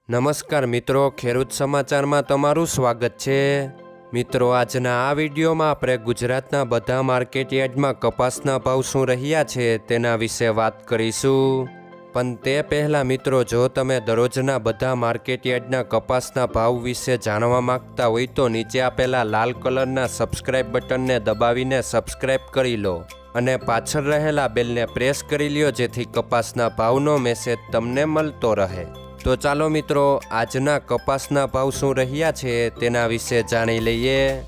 નમસ્કાર મિત્રો, ખેડૂત સમાચારમાં તમારું સ્વાગત છે। મિત્રો, આજના આ વિડીયોમાં આપણે ગુજરાતના બધા માર્કેટ યાર્ડમાં કપાસના ભાવ શું રહ્યા છે તેના વિશે વાત કરીશું। પણ તે પહેલાં મિત્રો, જો તમે દરરોજના બધા માર્કેટ યાર્ડના કપાસના ભાવ વિશે જાણવા માંગતા હોય તો નીચે આપેલા લાલ કલરના સબસ્ક્રાઇબ બટનને દબાવીને સબસ્ક્રાઇબ કરી લો અને પાછળ રહેલા બેલને પ્રેસ કરી લ્યો, જેથી કપાસના ભાવનો મેસેજ તમને મળતો રહે। તો ચાલો મિત્રો, આજના કપાસના ભાવ શું રહ્યા છે તેના વિશે જાણી લઈએ।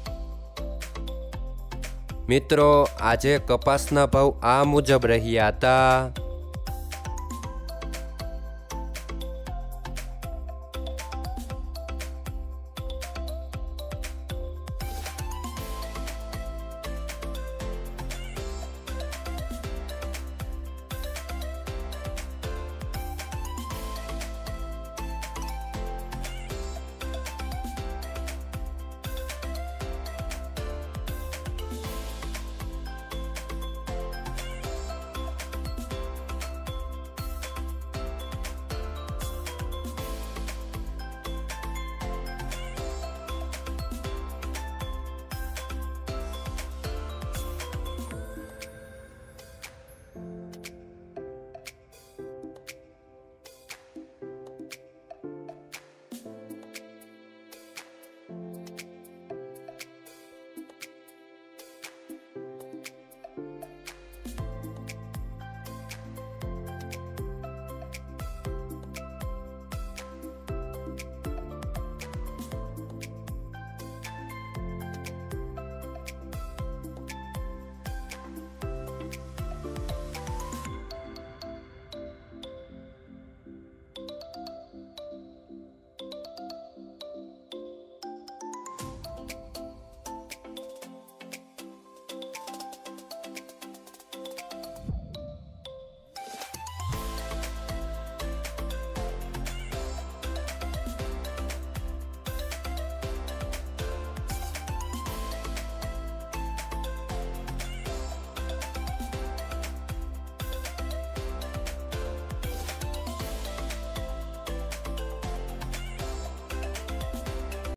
મિત્રો, આજે કપાસના ભાવ આ મુજબ રહ્યા હતા।